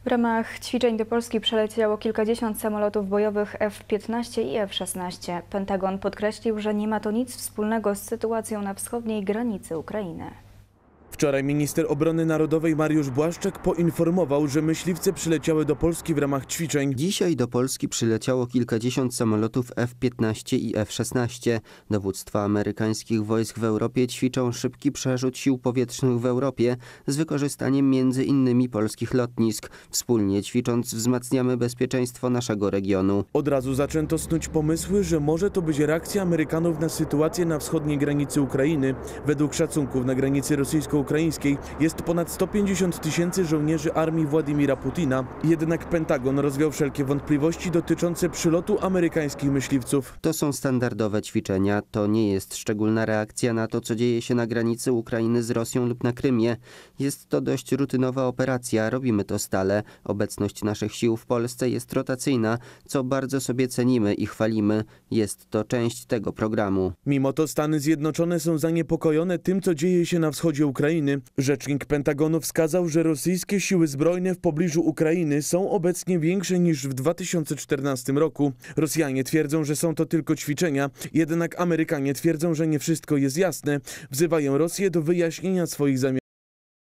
W ramach ćwiczeń do Polski przeleciało kilkadziesiąt samolotów bojowych F-15 i F-16. Pentagon podkreślił, że nie ma to nic wspólnego z sytuacją na wschodniej granicy Ukrainy. Wczoraj minister obrony narodowej Mariusz Błaszczak poinformował, że myśliwce przyleciały do Polski w ramach ćwiczeń. Dzisiaj do Polski przyleciało kilkadziesiąt samolotów F-15 i F-16. Dowództwa amerykańskich wojsk w Europie ćwiczą szybki przerzut sił powietrznych w Europie z wykorzystaniem między innymi polskich lotnisk. Wspólnie ćwicząc wzmacniamy bezpieczeństwo naszego regionu. Od razu zaczęto snuć pomysły, że może to być reakcja Amerykanów na sytuację na wschodniej granicy Ukrainy. Według szacunków na granicy rosyjsko-ukraińskiej jest ponad 150 tysięcy żołnierzy armii Władimira Putina. Jednak Pentagon rozwiał wszelkie wątpliwości dotyczące przylotu amerykańskich myśliwców. To są standardowe ćwiczenia. To nie jest szczególna reakcja na to, co dzieje się na granicy Ukrainy z Rosją lub na Krymie. Jest to dość rutynowa operacja. Robimy to stale. Obecność naszych sił w Polsce jest rotacyjna, co bardzo sobie cenimy i chwalimy. Jest to część tego programu. Mimo to Stany Zjednoczone są zaniepokojone tym, co dzieje się na wschodzie Ukrainy. Rzecznik Pentagonu wskazał, że rosyjskie siły zbrojne w pobliżu Ukrainy są obecnie większe niż w 2014 roku. Rosjanie twierdzą, że są to tylko ćwiczenia, jednak Amerykanie twierdzą, że nie wszystko jest jasne. Wzywają Rosję do wyjaśnienia swoich zamierzeń.